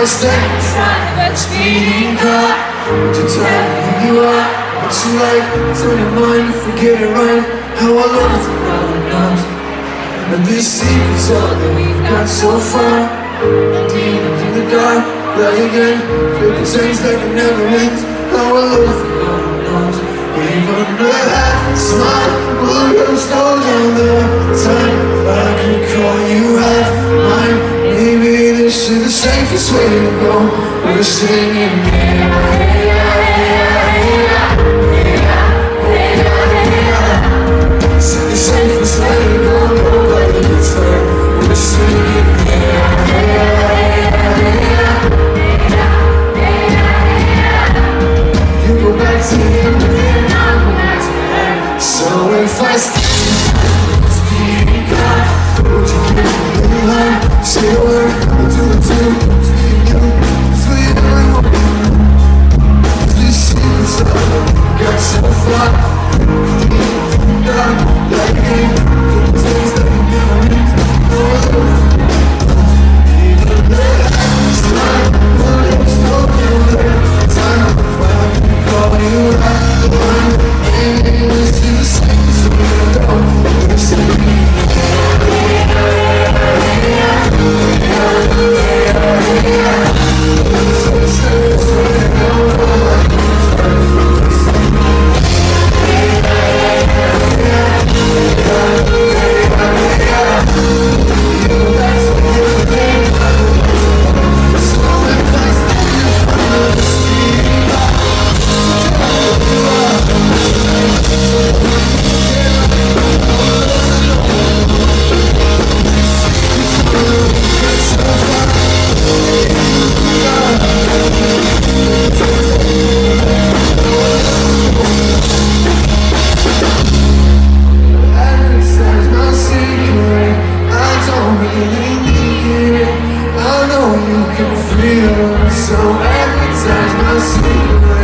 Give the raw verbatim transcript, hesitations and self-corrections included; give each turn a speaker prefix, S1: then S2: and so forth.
S1: step inside that speeding car. To tell me who you are, what you like, turn your mind if we get it right. How I love it, no one knows. And these secrets all that we've got so far. Demons in the dark, lie again, flipping things that can never end. How I love it, no one knows. Even the half smile will slow down the time. I can call you half mine. Maybe this is the safest way to go. We're singing hey ya, hey ya, hey ya, hey ya, hey ya, hey ya, hey ya. This is the safest way to go. Nobody gets hurt. We're singing hey ya, hey ya, hey ya, hey ya, hey ya, hey ya, hey ya. You go back to him and I go back to her. So if I stay speeding car, would you give me a line? Say a word, I'll do it too. Speak you, sweet and warm. Cause these secrets got so far. Deep in the dark, like me. The things that we never meant. Even the last line, but it's no longer time. I can call you right one. Maybe this is the safest way to go. We're singing so advertise my secret.